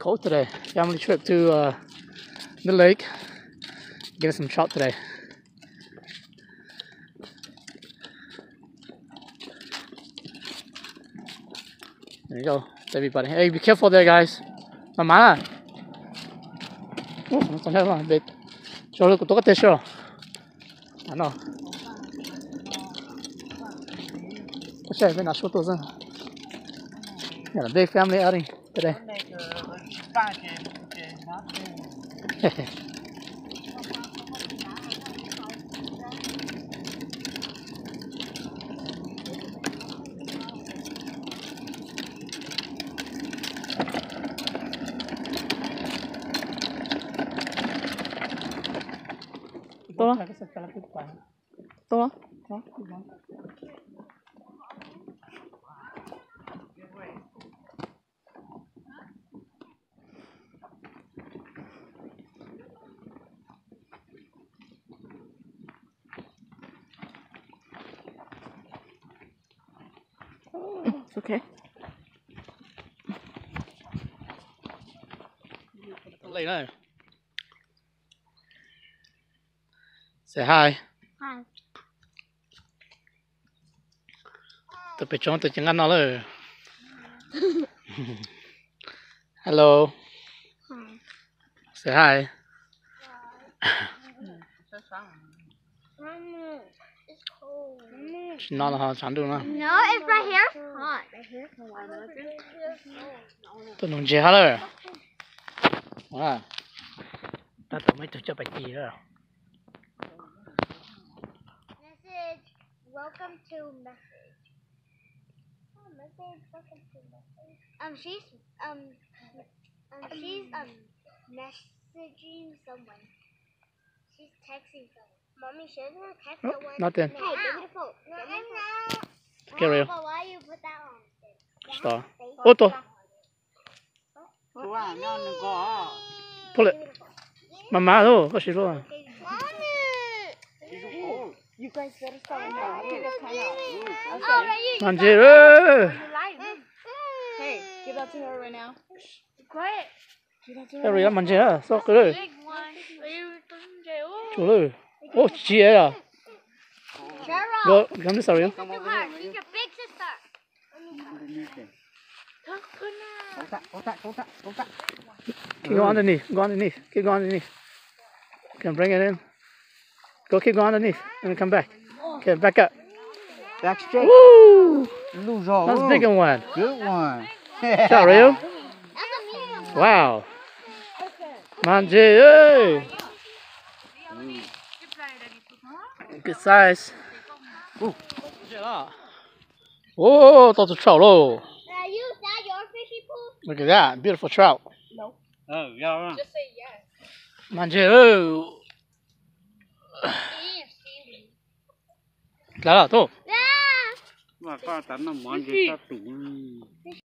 cold today. Family trip to the lake. Get some trout today. There you go, everybody. Hey, be careful there, guys. Mama. Oh, 잠깐만, 내 저거 똑같아 싫어. I know. What's that? Not sure those. Got a big family outing today. Tốt lắm. Tốt lắm. It's okay. Late now. Say hi. Hi. Tôi phải chọn từ tiếng Anh nó rồi. Hello. Hi. Say hi. It's cold. She's not hot, chẳng được nữa. No, it's right here. It's hot. Right here. Tôi nung chế hết rồi. Wow. Ta tự mới cho bài gì rồi. Message. Welcome to message. Oh, message. Welcome to message. She's messaging someone. She's texting someone. Mommy, should I text someone? Not then. Hey, give me the phone. Okay, real. But why you put that on? Star. Oh, to. Pull it. Mama, oh, what's she doing? You guys better start now. Manjiro. Hey, give that to her right now. Quiet. Hey, real manjiro. So good. Chulu. Oh, chị ấy à? Go, come this area. She's your big sister. Keep going underneath. Go underneath. Keep going underneath. Can bring it in. Go, keep going underneath, and then come back. Okay, back up. Back straight. Woo! Lose all. That's a big one. Good one. Is that real? That's a medium one. Wow. Manjiro. Good size. Ooh. Whoa, that's a trout. Oh. Is that your fishy pool? Look at that. Beautiful trout. No. Oh, yeah. Just say yes. Manjiro. Claro, tú. Yeah. Mà con tấn nó món gì ta tủ.